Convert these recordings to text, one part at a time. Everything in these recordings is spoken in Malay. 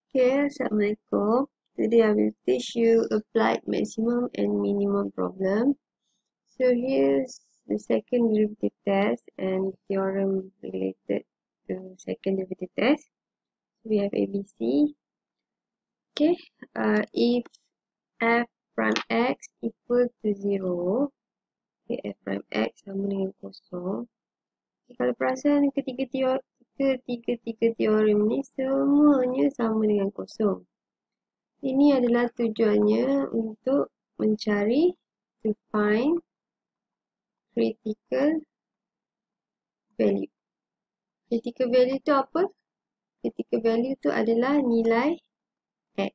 Okay, Assalamualaikum. Today I will teach you applied maximum and minimum problem. So here's the second derivative test and theorem related to second derivative test. We have ABC. Okay, if f prime x equal to 0, okay, f prime x sama dengan kosong. Okay, kalau perasan ketiga teorem ni semuanya sama dengan kosong. Ini adalah tujuannya untuk mencari to find critical value. Critical value tu apa? Critical value tu adalah nilai X.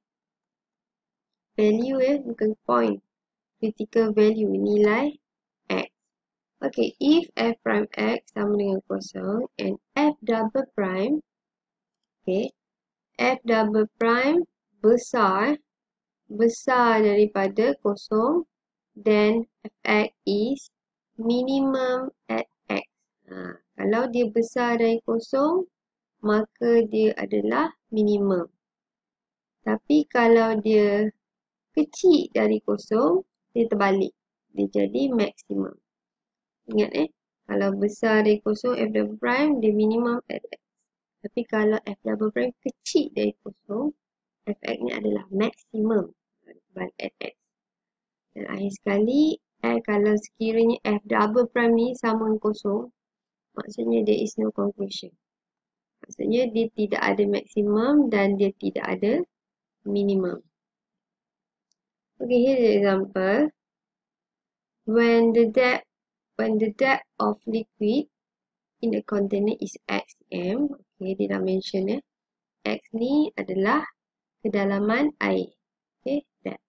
Value bukan point. Critical value nilai X. Okay, if f prime x sama dengan kosong and f double prime, okay, f double prime besar daripada kosong, then fx is minimum at x. Kalau dia besar dari kosong, maka dia adalah minimum. Tapi kalau dia kecil dari kosong, dia terbalik. Dia jadi maksimum. Ingat kalau besar dari kosong f double prime, dia minimum at x. Tapi kalau f double prime kecil dari kosong, fx ni adalah maksimum at x. Dan akhir sekali, kalau sekiranya f double prime ni sama dengan kosong, maksudnya there is no conclusion. Maksudnya dia tidak ada maksimum dan dia tidak ada minimum. Okay, here is an example. When the depth of liquid in a container is xm, okay, dia dah mention x ni adalah kedalaman air. Okay, depth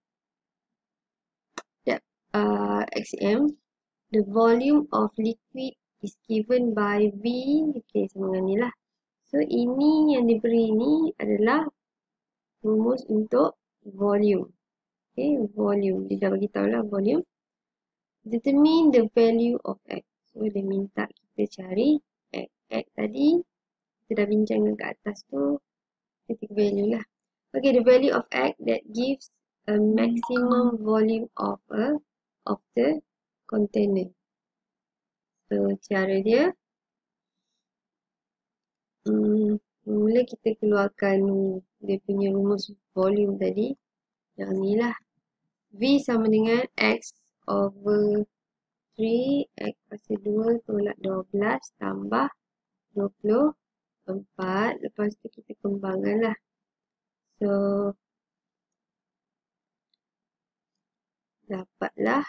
xm. The volume of liquid is given by V. Okay, sama dengan ni lah. So, ini yang diberi ni adalah rumus untuk volume. Okay, volume. Dia dah bagi tahu lah volume. Determine the value of X. So, dia minta kita cari X. X tadi, kita dah bincangkan kat atas tu. Ketik value lah. Okay, the value of X that gives a maximum volume of the container. So, cara dia, mula kita keluarkan dia punya rumus volume tadi. Yang ni lah. V sama dengan X over 3, X kuasa 2 tolak 12 tambah 24. Lepas tu kita kembangkan lah. So, dapatlah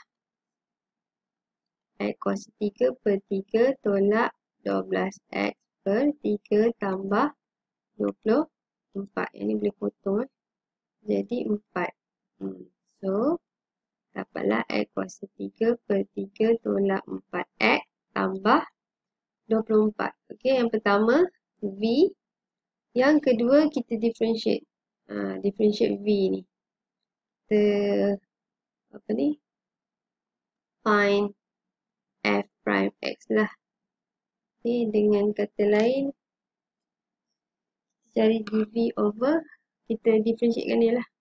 X kuasa 3 per 3 tolak 12X per 3 tambah 24. Yang ni boleh potong. Jadi 4. So, dapatlah X kuasa 3 per 3 tolak 4X tambah 24. Okey, yang pertama V. Yang kedua kita differentiate. Differentiate V ni. Kita find F prime X lah. Okey, dengan kata lain kita cari dV over, kita differentiatekan dia lah.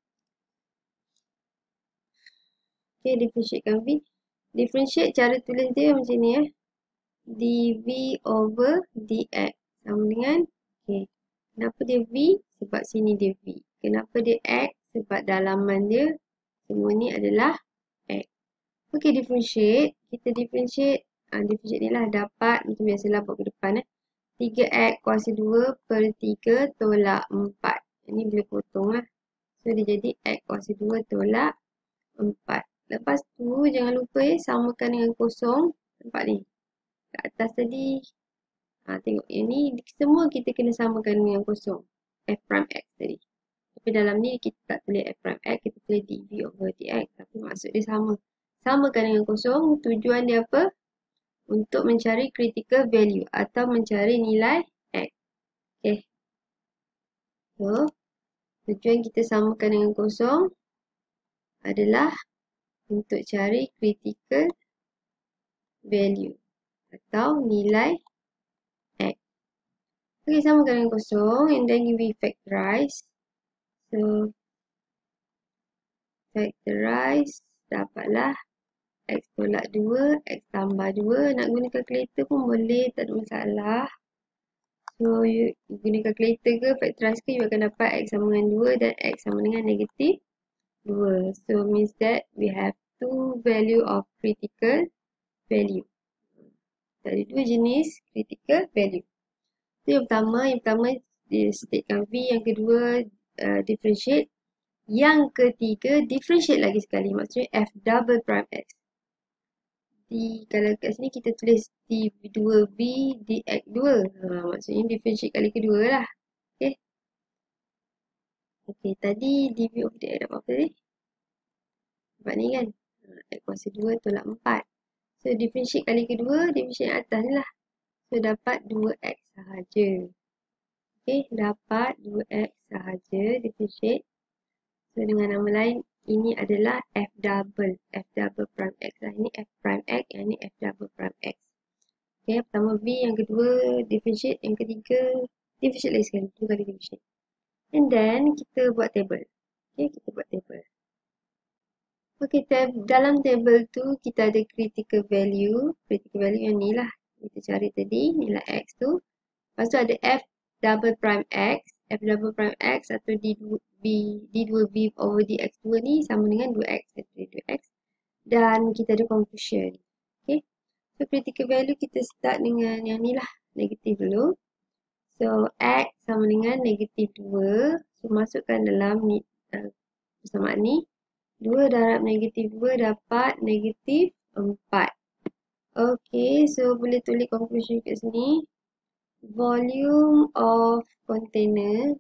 Okey, differentiatekan V. Differentiate cara tulis dia macam ni dV over dx sama dengan, okey, kenapa dia V? Sebab sini dia V. Kenapa dia X? Sebab dalaman dia semua ni adalah X. Okey, differentiate. Kita differentiate. Differentiate ni lah dapat, macam biasalah buat ke depan 3x kuasa 2 per 3 tolak 4. Ini boleh potong lah. So, dia jadi x kuasa 2 tolak 4. Lepas tu, jangan lupa samakan dengan kosong. Nampak ni? Kat atas tadi. Tengok yang ni. Semua kita kena samakan dengan kosong. F prime x tadi. Tapi dalam ni kita tak tulis F prime x. Kita tulis dv over dx. Tapi maksud dia sama. Samakan dengan kosong. Tujuan dia apa? Untuk mencari critical value atau mencari nilai X. Okay. So, tujuan kita samakan dengan kosong adalah untuk cari critical value atau nilai X. Okay, samakan dengan kosong and then we factorize. So, factorize, dapatlah X tolak 2, X tambah 2. Nak guna kalkulator pun boleh, tak ada masalah. So, you guna kalkulator ke, factorize ke, you akan dapat X sama dengan 2 dan X sama dengan negatif 2. So, means that we have two value of critical value. Ada dua jenis critical value. So, yang pertama dia statekan V, yang kedua differentiate, yang ketiga differentiate lagi sekali, maksudnya F double prime X. Kalau kat sini kita tulis D2B dx2, maksudnya differentiate kali kedua lah. Okay. Okay, tadi dv of dx dapat apa tadi? Dapat ni kan, X kuasa 2 tolak 4. So, differentiate kali kedua, differentiate yang atas ni lah. So, dapat 2X sahaja. Okay, dapat 2X sahaja, differentiate. So, dengan nama lain, ini adalah F double prime X lah. Ini F prime X, yang ini F double prime X. Okay, pertama V, yang kedua differentiate, yang ketiga differentiate lagi sekali, 2 kali differentiate. And then, kita buat table. Okay, kita buat table. Okay, dalam table tu kita ada critical value yang ni lah. Kita cari tadi, nilai X tu. Lepas tu ada F double prime X atau D2B over dx2 ni sama dengan 2X atau 2X. Dan kita ada conclusion. Okay. So, critical value kita start dengan yang ni lah, negatif dulu. So, X sama dengan negatif 2. So, masukkan dalam ni, persamaan ni. 2 darab negatif 2 dapat negatif 4. Okay, so boleh tulis conclusion kat sini. Volume of container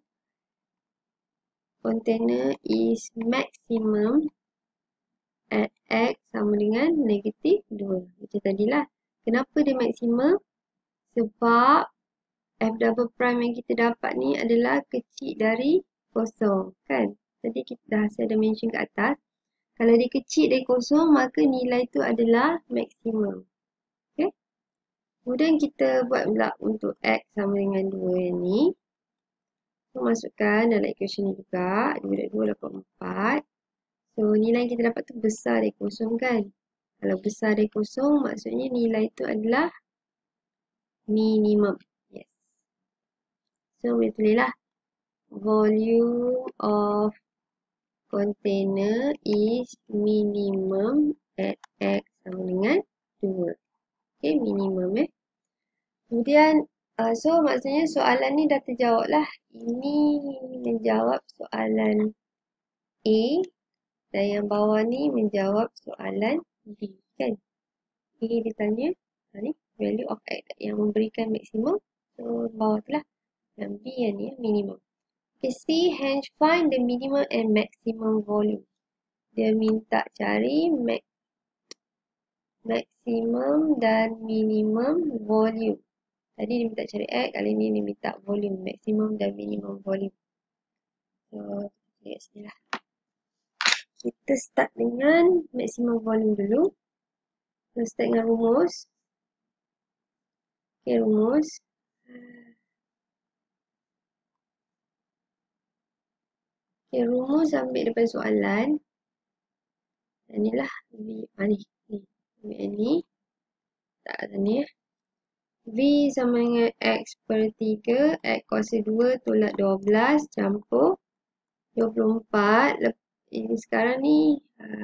is maximum at X sama dengan negatif 2. Macam tadilah. Kenapa dia maksimum? Sebab F double prime yang kita dapat ni adalah kecil dari kosong. Kan? Tadi kita dah saya ada mention kat atas. Kalau dia kecil dari kosong, maka nilai itu adalah maksimum. Okay. Kemudian kita buat pula untuk X sama dengan 2 yang ni. So, masukkan dalam equation ni juga. 2 dan 2 dapat 4. So, nilai yang kita dapat tu besar dari kosong kan. Kalau besar dari kosong, maksudnya nilai itu adalah minimum. Yes. So, boleh tulis lah. Volume of container is minimum at X sama dengan 2. Okay, minimum Kemudian, so maksudnya soalan ni dah terjawab lah. Ini menjawab soalan A dan yang bawah ni menjawab soalan B kan. A dia tanya, ni value of X yang memberikan maksimum. So, bawah tu lah. Yang B yang ni minimum. Okay, C, hence find the minimum and maximum volume. Dia minta cari maximum dan minimum volume. Tadi dia minta cari X, kali ni dia minta volume, maximum dan minimum volume. So, lihat sini lah. Kita start dengan maximum volume dulu. Kita start dengan rumus. Okay, rumus. Okay, rumus ambil daripada soalan. Dan inilah, ni. Ambil yang ni. Tak kat sini V sama dengan X per 3. X kuasa 2 tolak 12 campur 24. Ini sekarang ni.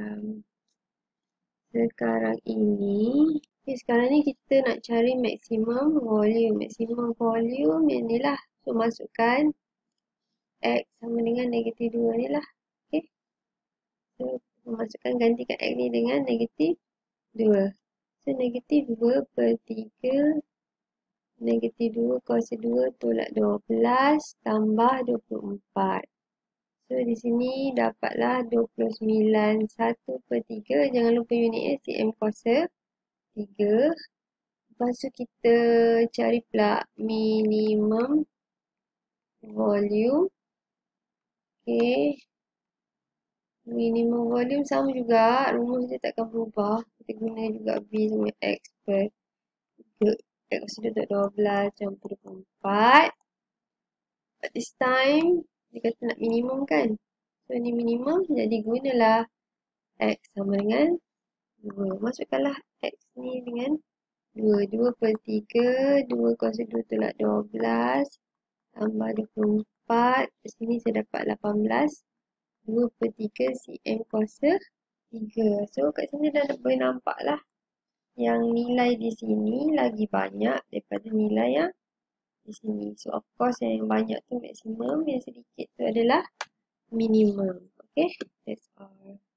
Sekarang ni kita nak cari maksimum volume. Maksimum volume yang ni lah. So, masukkan X sama dengan negatif 2 ni lah. Okay. So, masukkan gantikan X ni dengan negatif 2. So, negatif 2 per 3. Negatif 2 kuasa 2 tolak 12 tambah 24. So, di sini dapatlah 29 1 per 3. Jangan lupa unit cm kuasa 3. Lepas tu kita cari pula minimum volume. Okay. Minimum volume sama juga. Rumus dia takkan berubah. Kita guna juga V sama X per 3. X kuasa 2 tolak 12 campur 24. But this time, dia kata nak minimum kan. So, ni minimum. Jadi, gunalah X sama dengan 2. Masukkanlah X ni dengan 2. 2/3. 2 kuasa 2 tolak 12. Tambah 24. Di sini saya dapat 18. 2/3 cm kuasa 3. So, kat sini dah boleh nampak lah. Yang nilai di sini lagi banyak daripada nilai yang di sini. So, of course yang banyak tu maksimum. Yang sedikit tu adalah minimum. Okay, that's all.